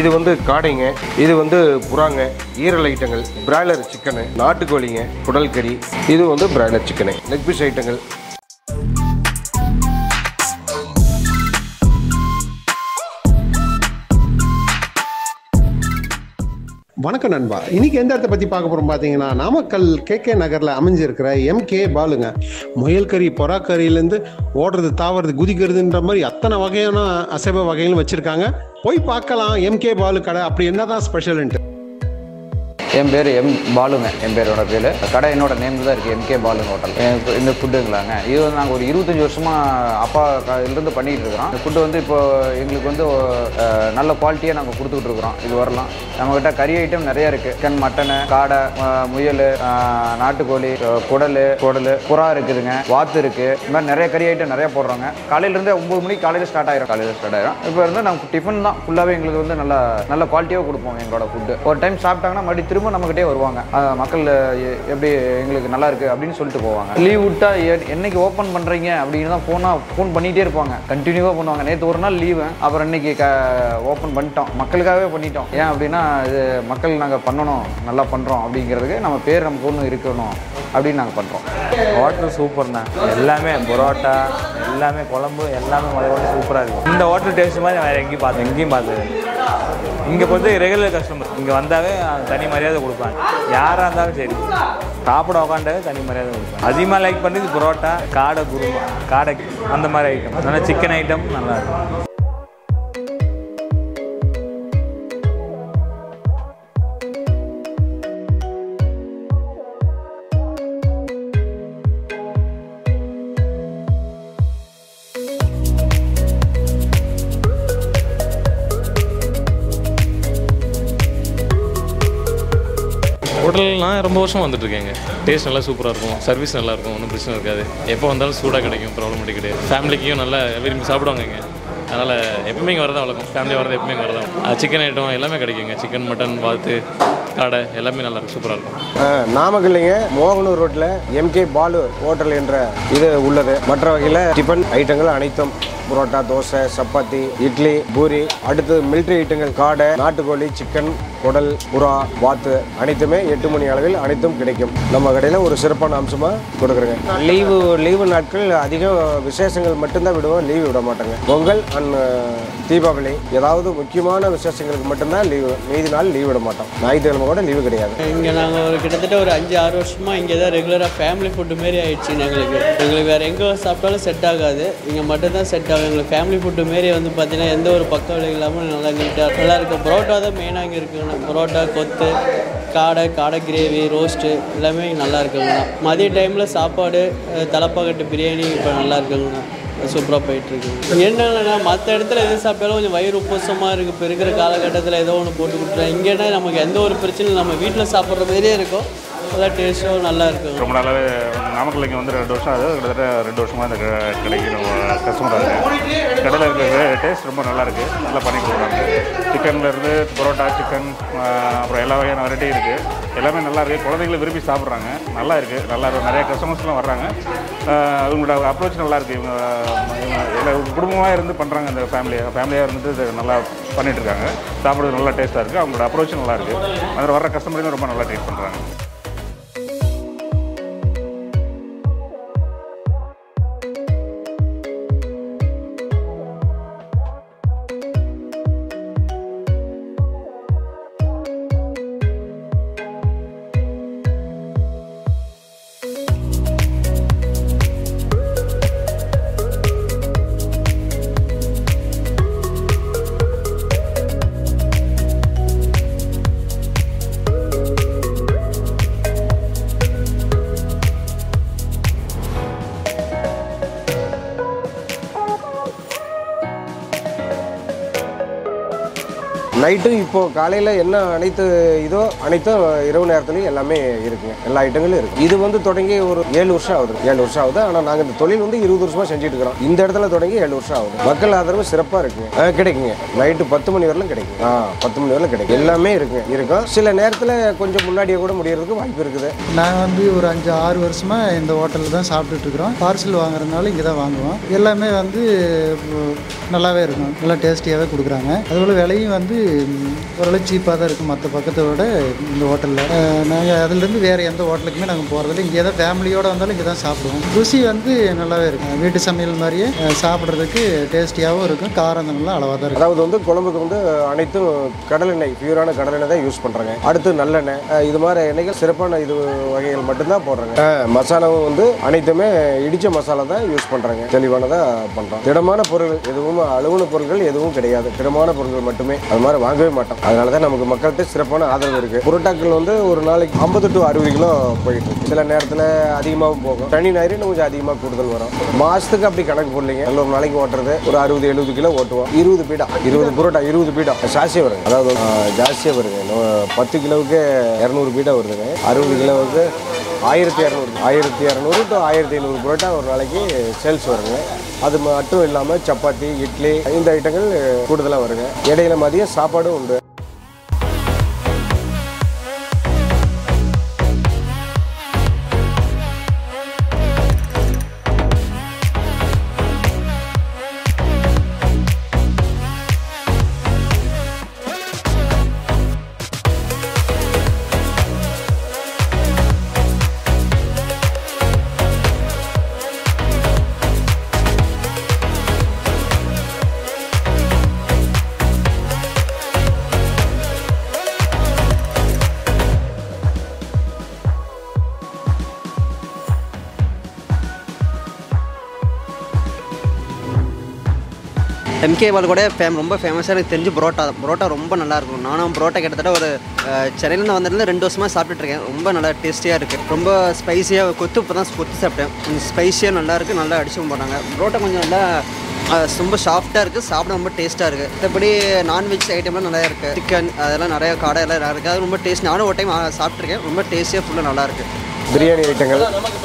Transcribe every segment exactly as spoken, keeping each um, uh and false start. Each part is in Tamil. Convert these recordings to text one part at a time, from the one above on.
இது வந்து காடைங்க, இது வந்து புறாங்க, ஈரல் ஐட்டங்கள், பிராய்லர் சிக்கனு, நாட்டுக்கோழிங்க, குடல் கறி, இது வந்து பிராய்லர் சிக்கனு, லெக் பீஸ் ஐட்டங்கள். வணக்கம் நண்பா. இன்னைக்கு எந்த இடத்தை பற்றி பார்க்க போகிறோம் பார்த்தீங்கன்னா, நாமக்கல் கே கே நகரில் அமைஞ்சிருக்கிற எம்கே பாலுங்க. முயல் கறி, பொறா கறியிலேருந்து ஓடுறது, தாவறது, குதிக்கிறதுன்ற மாதிரி அத்தனை வகையான அசைவ வகைகளும் வச்சுருக்காங்க. போய் பார்க்கலாம் எம்கே பாலு கடை அப்படி என்ன தான் ஸ்பெஷல்ன்ட்டு. என் பேர் எம் பாலுங்க. என் பேரோட பேர் கடை என்னோட நேம் தான் இருக்குது, எம்கே பாலு ஹோட்டல். இந்த ஃபுட்டுங்களாங்க, இது வந்து நாங்கள் ஒரு இருபத்தஞ்சி வருஷமாக அப்பா இருந்து பண்ணிகிட்டு இருக்கிறோம். இந்த ஃபுட்டு வந்து இப்போ எங்களுக்கு வந்து நல்ல குவாலிட்டியாக நாங்கள் கொடுத்துக்கிட்டு இருக்கிறோம். இது வரலாம் நம்மக்கிட்ட கறி ஐட்டம் நிறையா இருக்குது. சிக்கன், மட்டனு, காடை, முயல், நாட்டுக்கோழி, குடல் குடல் புறா இருக்குதுங்க, வாத்து இருக்குது. இந்த மாதிரி நிறைய கறி ஐட்டம் நிறையா போடுறாங்க. காலையிலேருந்தே ஒம்பது மணிக்கு காலையில் ஸ்டார்ட் ஆகிரும் காலையில் ஸ்டார்ட் ஆகிரும் இப்போ இருந்து நாங்கள் டிஃபன் தான் ஃபுல்லாகவே எங்களுக்கு வந்து நல்லா நல்ல குவாலிட்டியாக கொடுப்போம். எங்களோட ஃபுட்டு ஒரு டைம் சாப்பிட்டாங்கன்னா மறுபடியும் திரும்ப நம்மகிட்டே வருவாங்க. மக்கள் எப்படி எங்களுக்கு நல்லா இருக்குது அப்படின்னு சொல்லிட்டு போவாங்க. லீவ் விட்டா என்னைக்கு ஓப்பன் பண்ணுறீங்க அப்படின்னு தான் ஃபோனாக ஃபோன் பண்ணிகிட்டே இருப்பாங்க. கண்டினியூவாக பண்ணுவாங்க. நேற்று ஒரு நாள் லீவு, அப்புறம் இன்னைக்கு க ஓப்பன் பண்ணிட்டோம். மக்களுக்காகவே பண்ணிட்டோம். ஏன் அப்படின்னா இது மக்கள் நாங்கள் பண்ணணும், நல்லா பண்ணுறோம் அப்படிங்கிறதுக்கு நம்ம பேர் நமக்கு ஒன்று இருக்கணும் அப்படின்னு நாங்கள் பண்ணுறோம். ஹோட்டல் சூப்பர் தான். எல்லாமே பரோட்டா, எல்லாமே குழம்பு, எல்லாமே மொதல் சூப்பராக இருக்கும். இந்த ஹோட்டல் டேஸ்ட் மாதிரி வேறு எங்கேயும் பார்த்தேன் எங்கேயும் பார்த்தது. இங்கே பொறுத்து ரெகுலர் கஸ்டமர் இங்கே வந்தாவே தனி மரியாதை கொடுப்பாங்க. யாராக இருந்தாலும் சரி, சாப்பிட உக்காண்டாவே தனி மரியாதை கொடுப்பாங்க. அதிகமாக லைக் பண்ணுறது பரோட்டா, காடை, குருமா, காடை, அந்த மாதிரி ஐட்டம். நல்லா சிக்கன் ஐட்டம் நல்லா இருக்கும். ஹோட்டல்லாம் ரொம்ப வருஷம் வந்துட்டுருக்கேங்க. டேஸ்ட் நல்லா சூப்பராக இருக்கும், சர்வீஸ் நல்லாயிருக்கும், ஒன்றும் பிரச்சனை இருக்காது. எப்போ வந்தாலும் சூடாக கிடைக்கும், ப்ராப்ளம் கிடையாது. ஃபேமிலிக்கும் நல்லா விரும்பி சாப்பிடுவாங்க இங்கே. அதனால் எப்பவுமே இங்கே வரதான் வழக்கம். ஃபேமிலி வரது எப்பவுமே இங்கே வரதான். சிக்கன் ஐட்டம் எல்லாமே கிடைக்குங்க. சிக்கன், மட்டன், வாத்து, காடை எல்லாமே நல்லாயிருக்கும், சூப்பராக இருக்கும். நாமக்கல்லைங்க மோகனூர் ரோட்டில் எம்கே பாலு ஹோட்டல் என்ற இது உள்ளது. மற்ற வகையில் டிஃபன் ஐட்டங்கள் அனைத்தும் புரோட்டா, தோசை, சப்பாத்தி, இட்லி, பூரி, அடுத்து மிலிட்ரி ஐட்டங்கள், காடை, நாட்டுக்கோழி, சிக்கன், குடல், புறா, வாத்து அனைத்துமே எட்டு மணி அளவில் அனைத்தும் கிடைக்கும். நம்ம கடையில் ஒரு சிறப்பான அம்சமாக கொடுக்குறேங்க. லீவு லீவு நாட்கள் அதிகம் விசேஷங்கள் மட்டும்தான் விடுவோம், லீவு விட மாட்டோங்க. பொங்கல் அண்ட் தீபாவளி ஏதாவது முக்கியமான விசேஷங்களுக்கு மட்டும்தான் லீவு, மீதி நாள் லீவ் விட மாட்டோம். ஞாயிற்றுக்கிழமை கூட லீவு கிடையாது. இங்கே நாங்கள் ஒரு கிட்டத்தட்ட ஒரு அஞ்சு ஆறு வருஷமாக இங்கே தான் ரெகுலராக ஃபேமிலி ஃபுட்டு மாரி ஆயிடுச்சு. எங்களுக்கு எங்களுக்கு வேறு எங்கே சாப்பிட்டாலும் செட் ஆகாது, இங்கே மட்டும்தான் செட் ஆகும். எங்களுக்கு ஃபேமிலி ஃபுட்டு மாரி வந்து பார்த்தீங்கன்னா எந்த ஒரு பக்க விலை இல்லாமல் நல்லா நீட்டாக நல்லா இருக்கும். பரோட்டா தான் மெயினாக இங்கே இருக்குங்கண்ணா. பரோட்டா, கொத்து, காடை, காடை கிரேவி, ரோஸ்ட்டு எல்லாமே நல்லா இருக்குங்கண்ணா. மதிய டைமில் சாப்பாடு, தலப்பாக்கட்டு பிரியாணி இப்போ நல்லா இருக்குங்கண்ணா. சூப்பராக போயிட்டுருக்கு. என்னென்னா மற்ற இடத்துல எது சாப்பிட்டாலும் கொஞ்சம் வயிறு உப்பசமாக இருக்குது. இப்போ இருக்கிற காலகட்டத்தில் ஏதோ ஒன்று போட்டு கொடுத்துறேன். இங்கேனா நமக்கு எந்த ஒரு பிரச்சனையும் நம்ம வீட்டில் சாப்பிட்ற மாதிரியே இருக்கும். அதெல்லாம் டேஸ்ட்டும் நல்லா இருக்கும். ரொம்ப நாளாகவே நாமக்கல் இங்கே வந்து ரெண்டு வருஷம் ஆகுது. கிட்டத்தட்ட ரெண்டு வருஷமாக இந்த கடைக்கு கஸ்டமராக இருக்குது. கடையில் இருக்கிற டேஸ்ட் ரொம்ப நல்லாயிருக்கு, நல்லா பண்ணி கொடுக்குறாங்க. சிக்கன்லேருந்து பரோட்டா, சிக்கன், அப்புறம் எல்லா வகையான வெரைட்டி இருக்குது. எல்லாமே நல்லா இருக்குது. குழந்தைங்களும் விரும்பி சாப்பிட்றாங்க. நல்லா இருக்குது, நல்லா இருக்கும். நிறைய கஸ்டமர்ஸ்லாம் வர்றாங்க. அவங்களோட அப்ரோச் நல்லாயிருக்கு. இவங்க எல்லா குடும்பமாக இருந்து பண்ணுறாங்க. இந்த ஃபேமிலியாக ஃபேமிலியாக இருந்துட்டு இது நல்லா பண்ணிகிட்ருக்காங்க. சாப்பிட்றது நல்லா டேஸ்ட்டாக இருக்குது. அவங்களோட அப்ரோச்சும் நல்லாயிருக்கு. அதில் வர்ற கஸ்டமரையும் ரொம்ப நல்லா ட்ரீட் பண்ணுறாங்க. நைட்டும் இப்போது காலையில் என்ன அனைத்து இதோ அனைத்தும் இரவு நேரத்துலையும் எல்லாமே இருக்குங்க. எல்லா ஐட்டங்களும் இருக்குது. இது வந்து தொடங்கி ஒரு ஏழு வருஷம் ஆகுது ஏழு வருஷம் ஆகுது ஆனால் நாங்கள் இந்த தொழில் வந்து இருபது வருஷமாக செஞ்சுட்டு இருக்கிறோம். இந்த இடத்துல தொடங்கி ஏழு வருஷம் ஆகுது. மக்கள் ஆதரவு சிறப்பாக இருக்குங்க. கிடைக்குங்க. நைட்டு பத்து மணி வரலும் கிடைக்கும். ஆ பத்து மணி வரலும் கிடைக்கும். எல்லாமே இருக்குங்க. இருக்கும். சில நேரத்தில் கொஞ்சம் முன்னாடியே கூட முடியறதுக்கு வாய்ப்பு இருக்குது. நாங்கள் வந்து ஒரு அஞ்சு ஆறு வருஷமாக இந்த ஹோட்டலில் தான் சாப்பிட்டுட்டு இருக்கிறோம். பார்சல் வாங்குறதுனால இங்கே தான் வாங்குவோம். எல்லாமே வந்து நல்லாவே இருக்கும். நல்லா டேஸ்டியாகவே கொடுக்குறாங்க. அதுபோல் விலையும் வந்து ஓரளவு சீப்பாக தான் இருக்குது மற்ற பக்கத்தை விட இந்த ஹோட்டலில். நாங்கள் அதுலேருந்து வேறு எந்த ஹோட்டலுக்குமே நாங்கள் போகிறதில்ல. இங்கே தான் ஃபேமிலியோடு வந்தாலும் இங்கே தான் சாப்பிடுவோம். ருசி வந்து நல்லாவே இருக்கும். வீட்டு சமையல் மாதிரியே சாப்பிட்றதுக்கு டேஸ்டியாகவும் இருக்கும். காரம் நல்லா அளவாக தான் இருக்கும். அதாவது வந்து குழம்புக்கு வந்து அனைத்தும் கடலெண்ணெய், பியூரான கடலெண்ணெய் தான் யூஸ் பண்ணுறாங்க. அடுத்து நல்லெண்ணெய், இது மாதிரி எண்ணெய்கள் சிறப்பான இது வகைகள் மட்டும்தான் போடுறாங்க. மசாலாவும் வந்து அனைத்துமே இடித்த மசாலா தான் யூஸ் பண்ணுறாங்க. தெளிவானதாக பண்ணுறோம். திடமான பொருட்கள் எதுவும், அலுவலக பொருட்கள் எதுவும் கிடையாது. திடமான பொருட்கள் மட்டுமே. அது மாதிரி வாங்கவே மாட்டோம். அதனால தான் நமக்கு மக்கள்கிட்ட சிறப்பான ஆதரவு இருக்குது. புரோட்டாக்கள் வந்து ஒரு நாளைக்கு ஐம்பது டு அறுபது கிலோ போயிட்டு இருக்கு. சில நேரத்தில் அதிகமாகவும் போகும். தனி ஞாயிறு கொஞ்சம் அதிகமாக கூடுதல் வரும். மாதத்துக்கு அப்படி கணக்கு போடலைங்க. நல்ல ஒரு நாளைக்கு ஓட்டுறது ஒரு அறுபது எழுபது கிலோ ஓட்டுவோம். இருபது பீடா இருபது புரோட்டா இருபது பீடா ஜாஸ்தியாக வருங்க. அதாவது ஜாஸ்தியாக வருங்க. பத்து கிலோவுக்கு இரநூறு பீடா வருதுங்க. அறுபது கிலோவுக்கு ஆயிரத்தி இரநூறு ஆயிரத்தி இரநூறு டு ஆயிரத்தி ஐநூறு புரோட்டா ஒரு நாளைக்கு சேல்ஸ் வருங்க. அது மட்டும் இல்லாமல் சப்பாத்தி, இட்லி இந்த ஐட்டங்கள் கூடுதலாக வருங்க. இடையில மதியம் சாப்பாடும் உண்டு. எம்கே பால் கூட ஃபேம் ரொம்ப ஃபேமஸாக எனக்கு தெரிஞ்சு பரோட்டா பரோட்டா ரொம்ப நல்லாயிருக்கும். நானும் பரோட்டா கிட்டத்தட்ட ஒரு சென்னையிலேருந்து வந்ததுலேருந்து ரெண்டு வருஷமாக சாப்பிட்டுட்ருக்கேன். ரொம்ப நல்லா டேஸ்டியாக இருக்குது. ரொம்ப ஸ்பைஸியாக கொத்து இப்போ தான் கொத்து சாப்பிட்டேன். கொஞ்சம் ஸ்பைஸியாக நல்லாயிருக்கு. நல்லா அடிச்சு போட்டாங்க. பரோட்டா கொஞ்சம் நல்லா ரொம்ப சாஃப்டாக இருக்குது. சாப்பிட ரொம்ப டேஸ்ட்டாக இருக்குது. மற்றபடி நான்வெஜ் ஐட்டம்லாம் நிறையா இருக்குது. சிக்கன் அதெல்லாம் நிறையா காடை எல்லாம் நிறையா இருக்குது. அது ரொம்ப டேஸ்ட். நானும் ஒரு டைம் சாப்பிட்ருக்கேன். ரொம்ப டேஸ்டியாக ஃபுல்லாக நல்லாயிருக்கு. பிரியாணி ஐட்டங்கள்,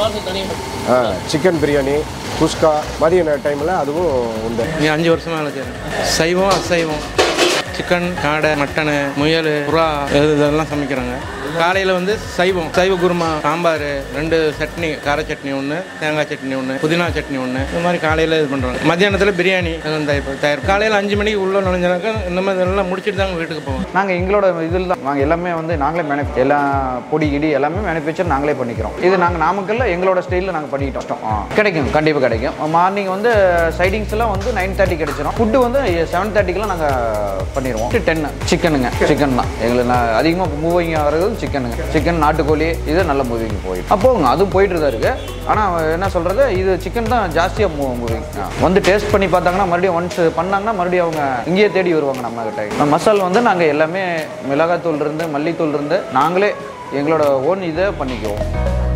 சிக்கன் பிரியாணி, குஸ்கா மதிய டைமில் அதுவும் உண்டு. இங்கே அஞ்சு வருஷமாக எனக்கு சைவம் அசைவம் சிக்கன், காடை, மட்டனு, முயல், புறா இதெல்லாம் சமைக்கிறாங்க. காலையில் வந்து சைவம் சைவ குருமா, சாம்பார், ரெண்டு சட்னி, கார சட்னி ஒன்று, தேங்காய் சட்னி ஒன்று, புதினா சட்னி ஒன்று, இந்த மாதிரி காலையில் இது பண்ணுறாங்க. மத்தியானத்தில் பிரியாணி தயார். காலையில் அஞ்சு மணிக்கு உள்ளே நுழைஞ்சாக்கா இந்த மாதிரி இதெல்லாம் முடிச்சுட்டு தாங்க வீட்டுக்கு போவோம். நாங்கள் எங்களோட இதில் தான் நாங்கள் எல்லாமே வந்து நாங்களே மேனுஃபே எல்லா பொடி கிடி எல்லாமே மேனுஃபேக்சர் நாங்களே பண்ணிக்கிறோம். இது நாங்கள் நாமக்கல்ல எங்களோட ஸ்டைலில் நாங்கள் பண்ணிக்கிட்டோம். கிடைக்கும், கண்டிப்பாக கிடைக்கும். மார்னிங் வந்து சைடிங்ஸ்லாம் வந்து நைன் தேர்ட்டி கிடைச்சிடும். ஃபுட்டு வந்து செவன் தேர்ட்டிக்கெலாம் நாங்கள் பண்ணிடுவோம். டென்னு சிக்கனுங்க சிக்கன் தான் எங்களுக்கு அதிகமாக மூவிங் ஆகிறது சிக்கனுங்க. சிக்கன், நாட்டுக்கோழி இது நல்ல மூவிங் போயிடும். அப்போங்க அதுவும் போயிட்டு தான் இருக்குது. ஆனால் என்ன சொல்கிறது, இது சிக்கன் தான் ஜாஸ்தியாக மூ மூவிங் வந்து டேஸ்ட் பண்ணி பார்த்தாங்கன்னா மறுபடியும் ஒன்ஸ் பண்ணாங்கன்னா மறுபடியும் அவங்க இங்கேயே தேடி வருவாங்க நம்ம கிட்ட. மசால் வந்து நாங்கள் எல்லாமே மிளகாத்தூள் இருந்து மல்லித்தூள் இருந்து நாங்களே எங்களோட ஓன் இதை பண்ணிக்குவோம்.